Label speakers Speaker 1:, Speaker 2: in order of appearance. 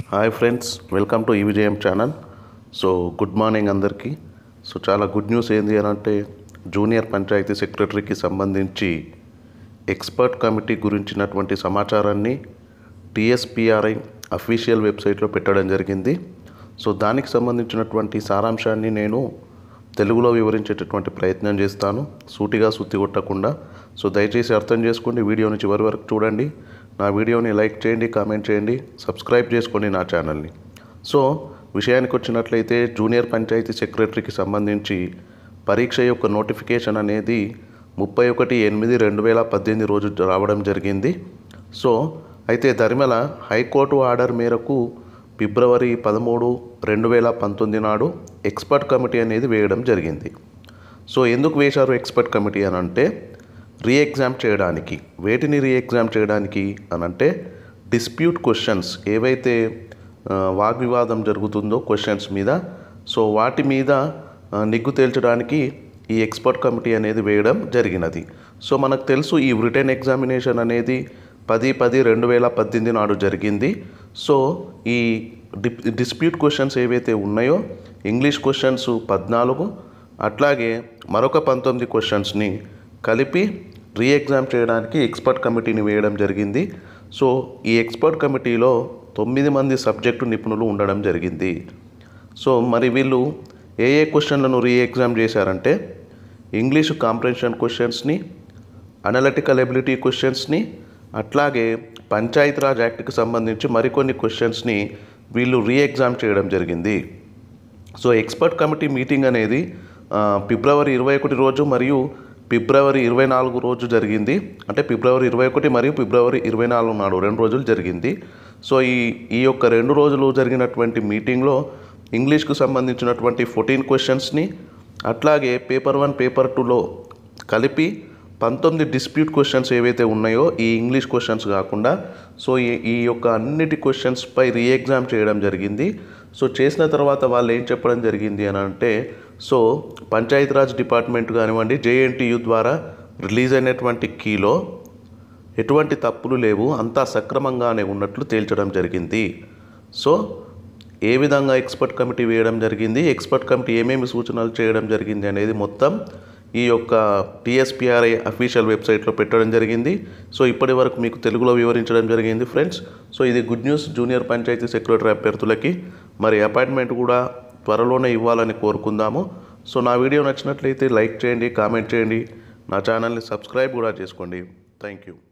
Speaker 1: Hi friends, welcome to EVJM channel. So good morning అందరికీ. So చాలా good news ఏంది అని అంటే, జూనియర్ పంచాయతీ సెక్రటరీకి సంబంధించి ఎక్స్పర్ట్ కమిటీ గురించినటువంటి సమాచారాన్ని టీఎస్పీఆర్ఐ అఫీషియల్ వెబ్సైట్లో పెట్టడం జరిగింది. సో దానికి సంబంధించినటువంటి సారాంశాన్ని నేను తెలుగులో వివరించేటటువంటి ప్రయత్నం చేస్తాను, సూటిగా సుత్తి కొట్టకుండా. సో దయచేసి అర్థం చేసుకోండి, వీడియోని చివరి వరకు చూడండి. నా వీడియోని లైక్ చేయండి, కామెంట్ చేయండి, సబ్స్క్రైబ్ చేసుకోండి నా ఛానల్ని. సో విషయానికి వచ్చినట్లయితే, జూనియర్ పంచాయతీ సెక్రటరీకి సంబంధించి పరీక్ష యొక్క నోటిఫికేషన్ అనేది 31/8/2018 రోజు రావడం జరిగింది. సో అయితే దరిమల హైకోర్టు ఆర్డర్ మేరకు ఫిబ్రవరి 13, 2019 నాడు ఎక్స్పర్ట్ కమిటీ అనేది వేయడం జరిగింది. సో ఎందుకు వేశారు ఎక్స్పర్ట్ కమిటీ అని అంటే, రీఎగ్జామ్ చేయడానికి. వేటిని రీఎగ్జామ్ చేయడానికి అని అంటే, డిస్ప్యూట్ క్వశ్చన్స్ ఏవైతే వాగ్వివాదం జరుగుతుందో క్వశ్చన్స్ మీద, సో వాటి మీద నిగ్గు తేల్చడానికి ఈ ఎక్స్పర్ట్ కమిటీ అనేది వేయడం జరిగినది. సో మనకు తెలుసు, ఈ రిటన్ ఎగ్జామినేషన్ అనేది 10/10/2018 నాడు జరిగింది. సో ఈ డిస్ప్యూట్ క్వశ్చన్స్ ఏవైతే ఉన్నాయో, ఇంగ్లీష్ క్వశ్చన్స్ 14, అట్లాగే మరొక 19 క్వశ్చన్స్ని కలిపి రీఎగ్జామ్ చేయడానికి ఎక్స్పర్ట్ కమిటీని వేయడం జరిగింది. సో ఈ ఎక్స్పర్ట్ కమిటీలో 9 మంది సబ్జెక్టు నిపుణులు ఉండడం జరిగింది. సో మరి వీళ్ళు ఏ క్వశ్చన్లను రీఎగ్జామ్ చేశారంటే, ఇంగ్లీష్ కాంప్రహెన్షన్ క్వశ్చన్స్ని, అనలిటికల్ ఎబిలిటీ క్వశ్చన్స్ని, అట్లాగే పంచాయతీరాజ్ యాక్ట్కి సంబంధించి మరికొన్ని క్వశ్చన్స్ని వీళ్ళు రీఎగ్జామ్ చేయడం జరిగింది. సో ఎక్స్పర్ట్ కమిటీ మీటింగ్ అనేది ఫిబ్రవరి 21 రోజు మరియు ఫిబ్రవరి 24 రోజు జరిగింది. అంటే ఫిబ్రవరి 21 మరియు ఫిబ్రవరి 24 నాడు 2 రోజులు జరిగింది. సో ఈ యొక్క 2 రోజులు జరిగినటువంటి మీటింగ్లో ఇంగ్లీష్కు సంబంధించినటువంటి 14 క్వశ్చన్స్ని, అట్లాగే పేపర్ 1, పేపర్ 2లో కలిపి 19 డిస్ప్యూట్ క్వశ్చన్స్ ఏవైతే ఉన్నాయో, ఈ ఇంగ్లీష్ క్వశ్చన్స్ కాకుండా, సో ఈ యొక్క అన్నిటి క్వశ్చన్స్పై రీఎగ్జామ్ చేయడం జరిగింది. సో చేసిన తర్వాత వాళ్ళు ఏం చెప్పడం జరిగింది అని అంటే, సో పంచాయతీరాజ్ డిపార్ట్మెంట్ కానివ్వండి, జేఎన్టీయు ద్వారా రిలీజ్ అయినటువంటి కీలో ఎటువంటి తప్పులు లేవు, అంతా సక్రమంగానే ఉన్నట్లు తేల్చడం జరిగింది. సో ఏ విధంగా ఎక్స్పర్ట్ కమిటీ వేయడం జరిగింది, ఎక్స్పర్ట్ కమిటీ ఏమేమి సూచనలు చేయడం జరిగింది అనేది మొత్తం ఈ యొక్క టీఎస్పీఆర్ఐ అఫీషియల్ వెబ్సైట్లో పెట్టడం జరిగింది. సో ఇప్పటి వరకు మీకు తెలుగులో వివరించడం జరిగింది ఫ్రెండ్స్. సో ఇది good news junior panchayati secretary అభ్యర్థులకి. మరి అపాయింట్మెంట్ కూడా త్వరలోనే ఇవ్వాలని కోరుకుందాము. సో నా వీడియో నచ్చినట్లయితే లైక్ చేయండి, కామెంట్ చేయండి, నా ఛానల్ని సబ్స్క్రైబ్ కూడా చేసుకోండి. Thank you.